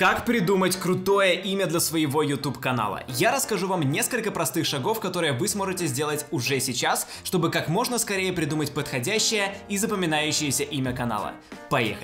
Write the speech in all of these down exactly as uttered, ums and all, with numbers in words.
Как придумать крутое имя для своего YouTube канала? Я расскажу вам несколько простых шагов, которые вы сможете сделать уже сейчас, чтобы как можно скорее придумать подходящее и запоминающееся имя канала. Поехали!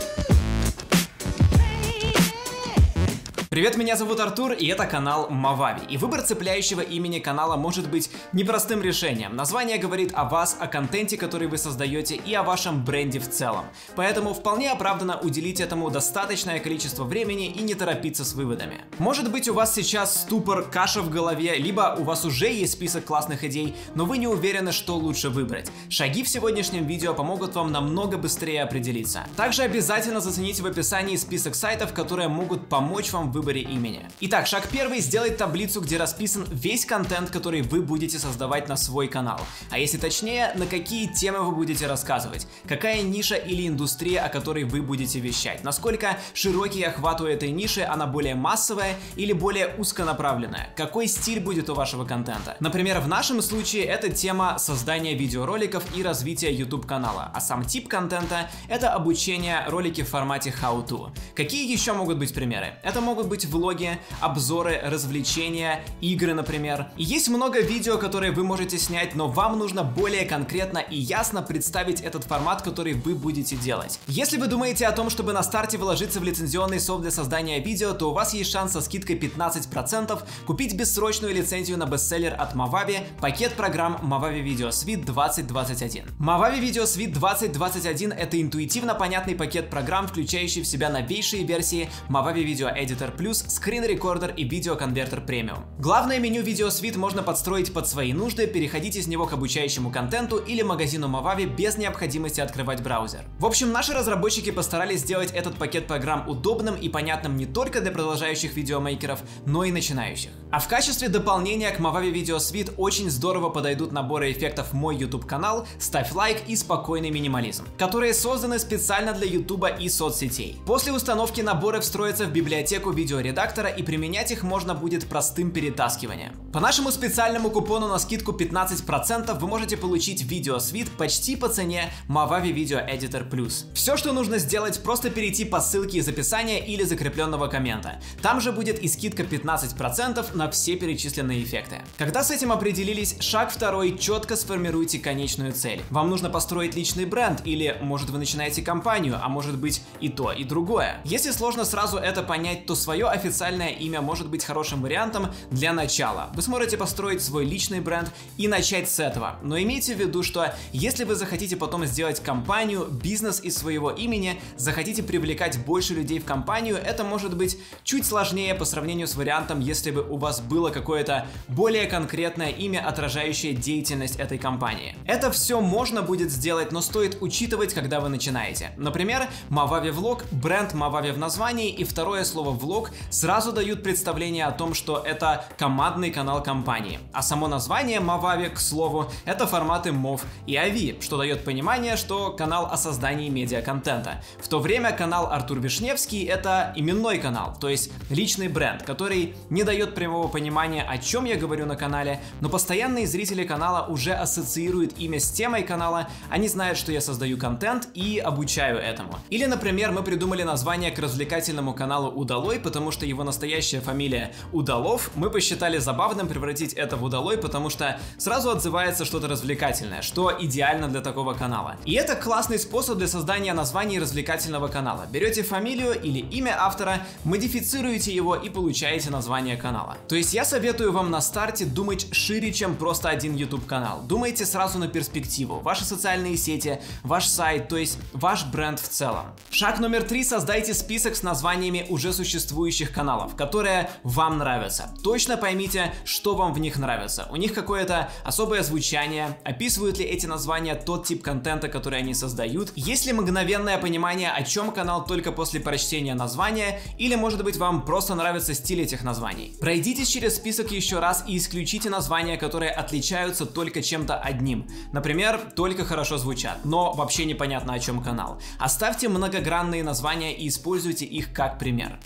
Привет, меня зовут Артур, и это канал Movavi. И выбор цепляющего имени канала может быть непростым решением. Название говорит о вас, о контенте, который вы создаете, и о вашем бренде в целом. Поэтому вполне оправданно уделить этому достаточное количество времени и не торопиться с выводами. Может быть, у вас сейчас ступор, каша в голове, либо у вас уже есть список классных идей, но вы не уверены, что лучше выбрать. Шаги в сегодняшнем видео помогут вам намного быстрее определиться. Также обязательно зацените в описании список сайтов, которые могут помочь вам выбрать имени. Итак, шаг первый: сделать таблицу, где расписан весь контент, который вы будете создавать на свой канал. А если точнее, на какие темы вы будете рассказывать, какая ниша или индустрия, о которой вы будете вещать, насколько широкий охват у этой ниши, она более массовая или более узконаправленная, какой стиль будет у вашего контента. Например, в нашем случае это тема создания видеороликов и развития YouTube канала, а сам тип контента — это обучение, ролики в формате how to. Какие еще могут быть примеры? Это могут быть влоги, обзоры, развлечения, игры, например. И есть много видео, которые вы можете снять, но вам нужно более конкретно и ясно представить этот формат, который вы будете делать. Если вы думаете о том, чтобы на старте вложиться в лицензионный софт для создания видео, то у вас есть шанс со скидкой пятнадцать процентов купить бессрочную лицензию на бестселлер от Movavi, пакет программ Movavi Video Suite двадцать двадцать один. Movavi Video Suite двадцать двадцать один — это интуитивно понятный пакет программ, включающий в себя новейшие версии Movavi Video Editor Plus, Screen Recorder и Video Converter Premium. Главное меню Video Suite можно подстроить под свои нужды, переходить из него к обучающему контенту или магазину Movavi без необходимости открывать браузер. В общем, наши разработчики постарались сделать этот пакет программ удобным и понятным не только для продолжающих видеомейкеров, но и начинающих. А в качестве дополнения к Movavi Video Suite очень здорово подойдут наборы эффектов «Мой YouTube канал», «Ставь лайк» и «Спокойный минимализм», которые созданы специально для YouTube и соцсетей. После установки наборы встроятся в библиотеку видеоредактора, и применять их можно будет простым перетаскиванием. По нашему специальному купону на скидку пятнадцать процентов вы можете получить Video Suite почти по цене Movavi Video Editor Plus. Все, что нужно сделать, просто перейти по ссылке из описания или закрепленного коммента. Там же будет и скидка пятнадцать процентов на все перечисленные эффекты. Когда с этим определились, шаг второй: четко сформируйте конечную цель. Вам нужно построить личный бренд, или, может, вы начинаете компанию, а может быть и то, и другое. Если сложно сразу это понять, то свое официальное имя может быть хорошим вариантом для начала. Вы сможете построить свой личный бренд и начать с этого. Но имейте в виду, что если вы захотите потом сделать компанию, бизнес из своего имени, захотите привлекать больше людей в компанию, это может быть чуть сложнее по сравнению с вариантом, если бы у вас было какое-то более конкретное имя, отражающее деятельность этой компании. Это все можно будет сделать, но стоит учитывать, когда вы начинаете. Например, Movavi Vlog, бренд Movavi в названии и второе слово влог сразу дают представление о том, что это командный канал компании. А само название Movavi, к слову, это форматы мов и ави, что дает понимание, что канал о создании медиаконтента. В то время канал Артур Вишневский — это именной канал, то есть личный бренд, который не дает прямого понимания, о чем я говорю на канале, но постоянные зрители канала уже ассоциируют имя с темой канала, они знают, что я создаю контент и обучаю этому. Или, например, мы придумали название к развлекательному каналу «Удалой», потому что его настоящая фамилия Удалов. Мы посчитали забавным превратить это в Удалой, потому что сразу отзывается что-то развлекательное, что идеально для такого канала. И это классный способ для создания названия развлекательного канала. Берете фамилию или имя автора, модифицируете его и получаете название канала. То есть я советую вам на старте думать шире, чем просто один YouTube канал. Думайте сразу на перспективу, ваши социальные сети, ваш сайт, то есть ваш бренд в целом. Шаг номер три: создайте список с названиями уже существующих каналов, которые вам нравятся. Точно поймите, что вам в них нравится. У них какое-то особое звучание, описывают ли эти названия тот тип контента, который они создают, есть ли мгновенное понимание, о чем канал только после прочтения названия, или, может быть, вам просто нравится стиль этих названий. Пройдитесь через список еще раз и исключите названия, которые отличаются только чем-то одним. Например, только хорошо звучат, но вообще непонятно, о чем канал. Оставьте многогранные названия и используйте их как пример. Шаг номер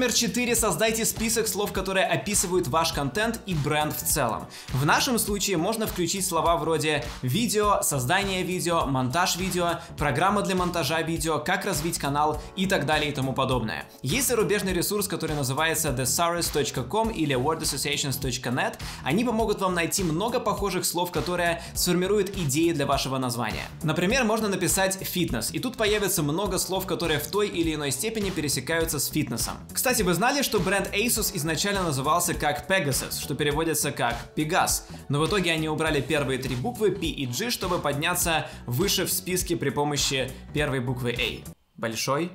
номер четыре. Создайте список слов, которые описывают ваш контент и бренд в целом. В нашем случае можно включить слова вроде видео, создание видео, монтаж видео, программа для монтажа видео, как развить канал и так далее и тому подобное. Есть зарубежный ресурс, который называется thesaurus точка ком или word associations точка нет. Они помогут вам найти много похожих слов, которые сформируют идеи для вашего названия. Например, можно написать фитнес, и тут появится много слов, которые в той или иной степени пересекаются с фитнесом. Кстати, вы знали, что бренд Asus изначально назывался как Pegasus, что переводится как Пегас, но в итоге они убрали первые три буквы P и G, чтобы подняться выше в списке при помощи первой буквы A. Большой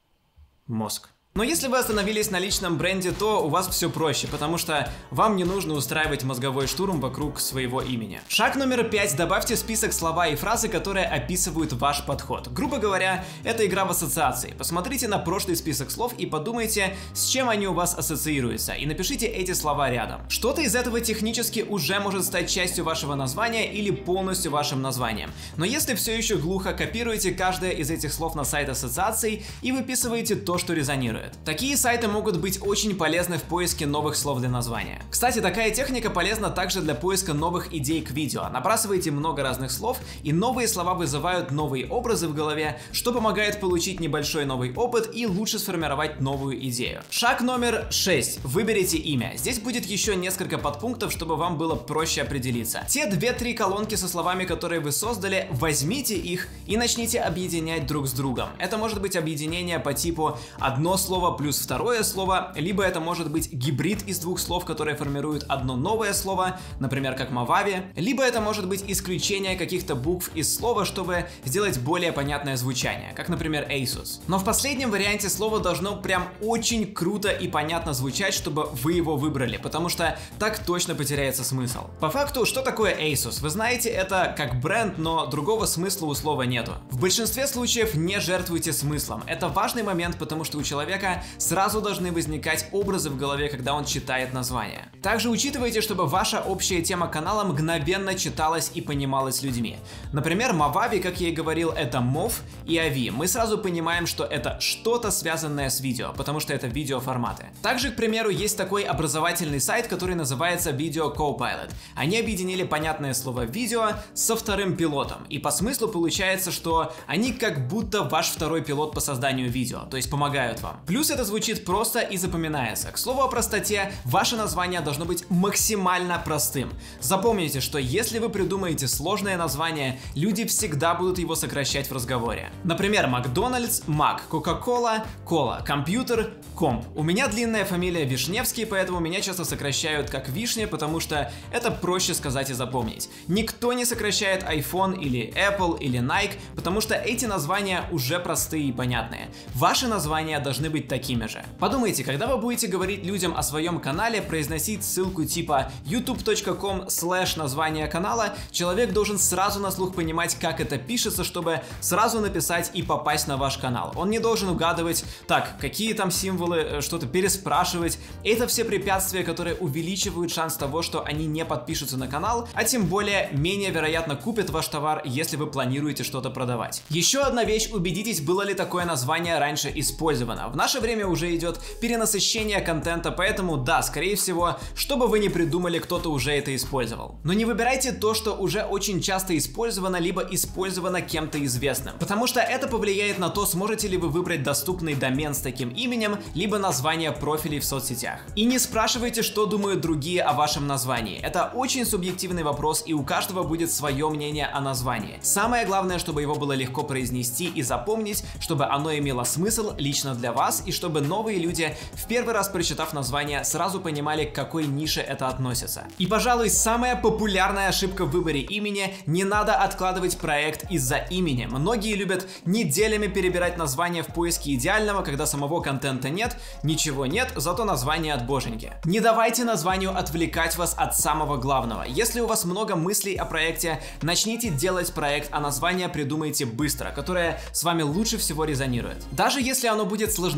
мозг. Но если вы остановились на личном бренде, то у вас все проще, потому что вам не нужно устраивать мозговой штурм вокруг своего имени. Шаг номер пять. Добавьте в список слова и фразы, которые описывают ваш подход. Грубо говоря, это игра в ассоциации. Посмотрите на прошлый список слов и подумайте, с чем они у вас ассоциируются, и напишите эти слова рядом. Что-то из этого технически уже может стать частью вашего названия или полностью вашим названием. Но если все еще глухо, копируйте каждое из этих слов на сайт ассоциаций и выписывайте то, что резонирует. Такие сайты могут быть очень полезны в поиске новых слов для названия. Кстати, такая техника полезна также для поиска новых идей к видео. Набрасывайте много разных слов, и новые слова вызывают новые образы в голове, что помогает получить небольшой новый опыт и лучше сформировать новую идею. Шаг номер шесть. Выберите имя. Здесь будет еще несколько подпунктов, чтобы вам было проще определиться. Те две-три колонки со словами, которые вы создали, возьмите их и начните объединять друг с другом. Это может быть объединение по типу одно слово слово плюс второе слово, либо это может быть гибрид из двух слов, которые формируют одно новое слово, например, как Movavi, либо это может быть исключение каких-то букв из слова, чтобы сделать более понятное звучание, как, например, Asus. Но в последнем варианте слово должно прям очень круто и понятно звучать, чтобы вы его выбрали, потому что так точно потеряется смысл. По факту, что такое Asus? Вы знаете, это как бренд, но другого смысла у слова нету. В большинстве случаев не жертвуйте смыслом. Это важный момент, потому что у человека сразу должны возникать образы в голове, когда он читает название. Также учитывайте, чтобы ваша общая тема канала мгновенно читалась и понималась людьми. Например, Movavi, как я и говорил, это мов и ави. Мы сразу понимаем, что это что-то связанное с видео, потому что это видеоформаты. Также, к примеру, есть такой образовательный сайт, который называется Video Copilot. Они объединили понятное слово видео со вторым пилотом, и по смыслу получается, что они как будто ваш второй пилот по созданию видео, то есть помогают вам. Плюс это звучит просто и запоминается. К слову о простоте, ваше название должно быть максимально простым. Запомните, что если вы придумаете сложное название, люди всегда будут его сокращать в разговоре. Например, Макдональдс, Мак, Кока-Кола, Кола, компьютер, комп. У меня длинная фамилия Вишневский, поэтому меня часто сокращают как Вишня, потому что это проще сказать и запомнить. Никто не сокращает iPhone или Apple или Nike, потому что эти названия уже простые и понятные. Ваши названия должны быть такими же. Подумайте, когда вы будете говорить людям о своем канале, произносить ссылку типа ютуб точка ком слэш название канала, человек должен сразу на слух понимать, как это пишется, чтобы сразу написать и попасть на ваш канал. Он не должен угадывать, так, какие там символы, что-то переспрашивать. Это все препятствия, которые увеличивают шанс того, что они не подпишутся на канал, а тем более менее вероятно купят ваш товар, если вы планируете что-то продавать. Еще одна вещь, убедитесь, было ли такое название раньше использовано. В наше время уже идет перенасыщение контента, поэтому да, скорее всего, что бы вы ни придумали, кто-то уже это использовал. Но не выбирайте то, что уже очень часто использовано, либо использовано кем-то известным, потому что это повлияет на то, сможете ли вы выбрать доступный домен с таким именем, либо название профилей в соцсетях. И не спрашивайте, что думают другие о вашем названии. Это очень субъективный вопрос, и у каждого будет свое мнение о названии. Самое главное, чтобы его было легко произнести и запомнить, чтобы оно имело смысл лично для вас, и чтобы новые люди, в первый раз прочитав название, сразу понимали, к какой нише это относится. И, пожалуй, самая популярная ошибка в выборе имени – не надо откладывать проект из-за имени. Многие любят неделями перебирать название в поиске идеального, когда самого контента нет, ничего нет, зато название от боженьки. Не давайте названию отвлекать вас от самого главного. Если у вас много мыслей о проекте, начните делать проект, а название придумайте быстро, которое с вами лучше всего резонирует. Даже если оно будет сложновато,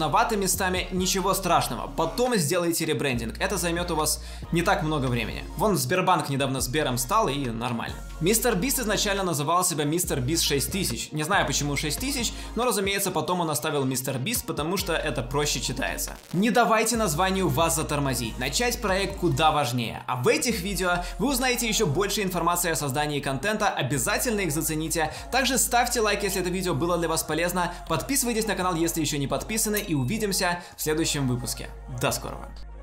скучноваты местами, ничего страшного. Потом сделайте ребрендинг, это займет у вас не так много времени. Вон Сбербанк недавно Сбером стал, и нормально. Мистер Бист изначально называл себя Мистер Бист шесть тысяч. Не знаю почему шесть тысяч, но разумеется потом он оставил Мистер Бист, потому что это проще читается. Не давайте названию вас затормозить, начать проект куда важнее. А в этих видео вы узнаете еще больше информации о создании контента, обязательно их зацените. Также ставьте лайк, если это видео было для вас полезно, подписывайтесь на канал, если еще не подписаны, и увидимся в следующем выпуске. До скорого!